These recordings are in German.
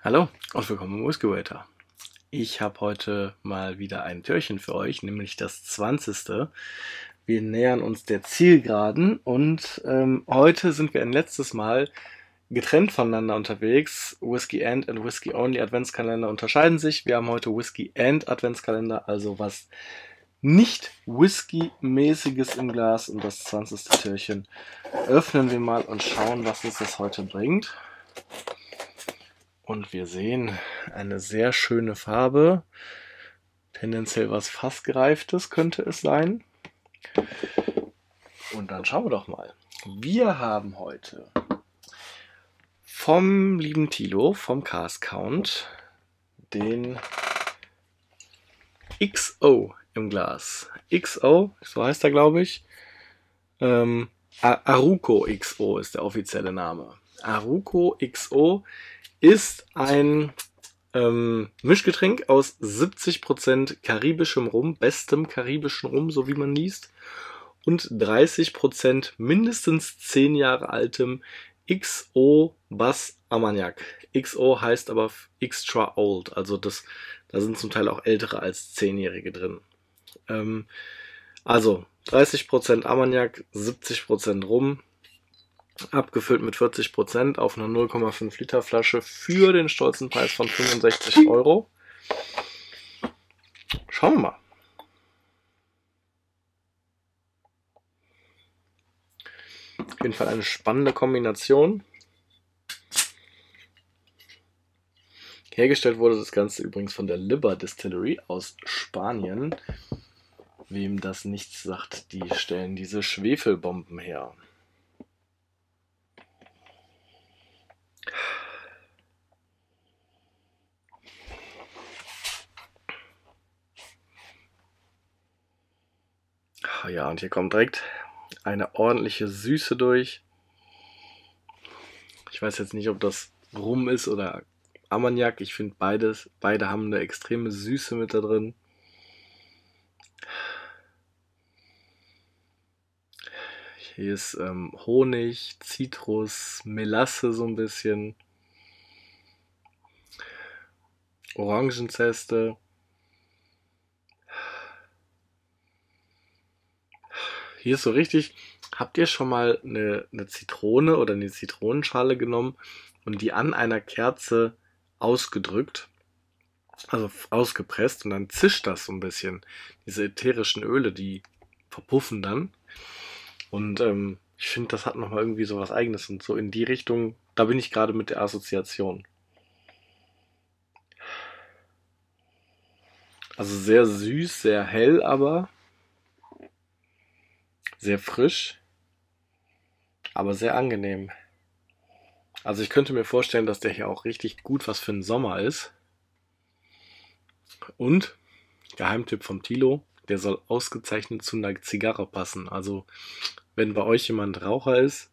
Hallo und willkommen im Whisky Waiter. Ich habe heute mal wieder ein Türchen für euch, nämlich das 20. Wir nähern uns der Zielgeraden und heute sind wir ein letztes Mal getrennt voneinander unterwegs. Whisky and Whisky Only Adventskalender unterscheiden sich. Wir haben heute Whisky and Adventskalender, also was nicht Whisky-mäßiges im Glas, und das 20. Türchen öffnen wir mal und schauen, was uns das heute bringt. Und wir sehen eine sehr schöne Farbe. Tendenziell was fast gereiftes könnte es sein. Und dann schauen wir doch mal. Wir haben heute vom lieben Thilo, vom Cask Count, den XO im Glas. XO, so heißt er, glaube ich. Aruko XO ist der offizielle Name. Aruko XO ist ein Mischgetränk aus 70% karibischem Rum, bestem karibischen Rum, so wie man liest, und 30% mindestens 10 Jahre altem XO Bass Armagnac. XO heißt aber extra old, also da sind zum Teil auch ältere als 10-Jährige drin. Also 30% Armagnac, 70% Rum, abgefüllt mit 40% auf einer 0,5 Liter Flasche für den stolzen Preis von 65 €. Schauen wir mal. Auf jeden Fall eine spannende Kombination. Hergestellt wurde das Ganze übrigens von der Libba Distillery aus Spanien. Wem das nichts sagt, die stellen diese Schwefelbomben her. Ja, und hier kommt direkt eine ordentliche Süße durch. Ich weiß jetzt nicht, ob das Rum ist oder Armagnac. Ich finde beide haben eine extreme Süße mit da drin. Hier ist Honig, Zitrus, Melasse so ein bisschen, Orangenzeste. Hier ist so richtig, habt ihr schon mal eine Zitrone oder eine Zitronenschale genommen und die an einer Kerze ausgedrückt, also ausgepresst, und dann zischt das so ein bisschen. Diese ätherischen Öle, die verpuffen dann. Und ich finde, das hat nochmal irgendwie so was Eigenes, und so in die Richtung, da bin ich gerade mit der Assoziation. Also sehr süß, sehr hell, aber sehr frisch, aber sehr angenehm. Also ich könnte mir vorstellen, dass der hier auch richtig gut was für den Sommer ist. Und, Geheimtipp vom Thilo, der soll ausgezeichnet zu einer Zigarre passen. Also wenn bei euch jemand Raucher ist,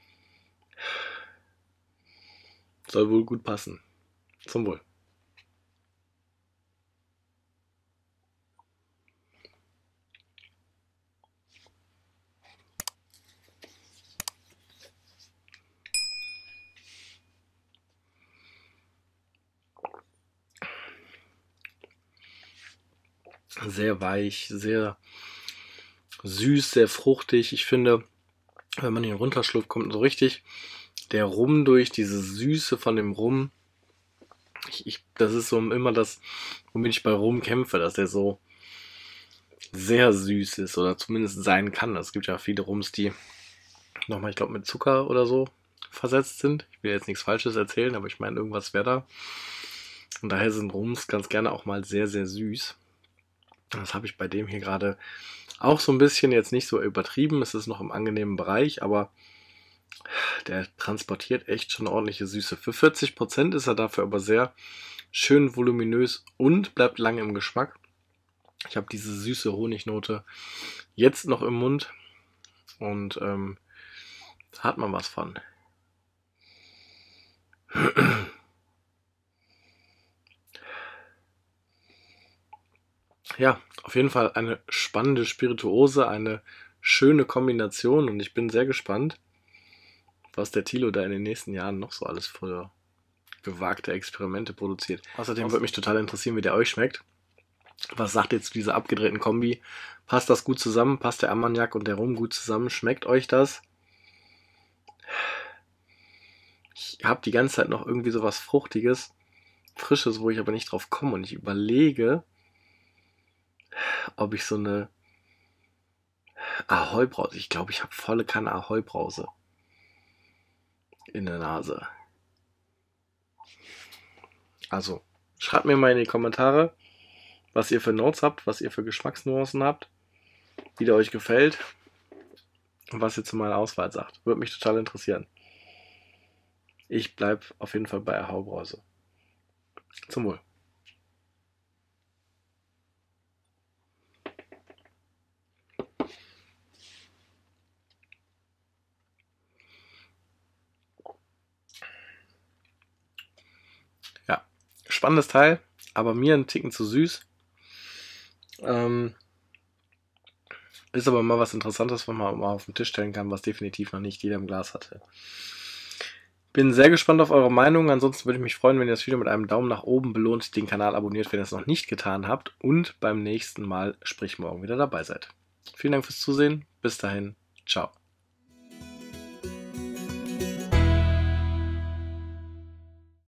soll wohl gut passen. Zum Wohl. Sehr weich, sehr süß, sehr fruchtig. Ich finde, wenn man ihn runterschluckt, kommt so richtig der Rum durch, diese Süße von dem Rum. Das ist so immer das, womit ich bei Rum kämpfe, dass der so sehr süß ist oder zumindest sein kann. Es gibt ja viele Rums, die nochmal, ich glaube, mit Zucker oder so versetzt sind. Ich will jetzt nichts Falsches erzählen, aber ich meine, irgendwas wäre da. Und daher sind Rums ganz gerne auch mal sehr, sehr süß. Das habe ich bei dem hier gerade auch so ein bisschen, jetzt nicht so übertrieben. Es ist noch im angenehmen Bereich, aber der transportiert echt schon ordentliche Süße. Für 40% ist er dafür aber sehr schön voluminös und bleibt lange im Geschmack. Ich habe diese süße Honignote jetzt noch im Mund und da hat man was von. Ja, auf jeden Fall eine spannende Spirituose, eine schöne Kombination, und ich bin sehr gespannt, was der Thilo da in den nächsten Jahren noch so alles für gewagte Experimente produziert. Außerdem würde mich total interessieren, wie der euch schmeckt. Was sagt ihr zu dieser abgedrehten Kombi? Passt das gut zusammen? Passt der Armagnac und der Rum gut zusammen? Schmeckt euch das? Ich habe die ganze Zeit noch irgendwie sowas Fruchtiges, Frisches, wo ich aber nicht drauf komme. Und ich überlege, ob ich so eine Ahoi-Brause, ich glaube, ich habe volle Kanne Ahoi-Brause in der Nase. Also, schreibt mir mal in die Kommentare, was ihr für Notes habt, was ihr für Geschmacksnuancen habt, wie der euch gefällt und was ihr zu meiner Auswahl sagt. Würde mich total interessieren. Ich bleibe auf jeden Fall bei Ahoi-Brause. Zum Wohl. Ja, spannendes Teil, aber mir ein Ticken zu süß. Ist aber mal was Interessantes, was man mal auf den Tisch stellen kann, was definitiv noch nicht jeder im Glas hatte. Bin sehr gespannt auf eure Meinung. Ansonsten würde ich mich freuen, wenn ihr das Video mit einem Daumen nach oben belohnt, den Kanal abonniert, wenn ihr es noch nicht getan habt und beim nächsten Mal, sprich morgen, wieder dabei seid. Vielen Dank fürs Zusehen. Bis dahin. Ciao.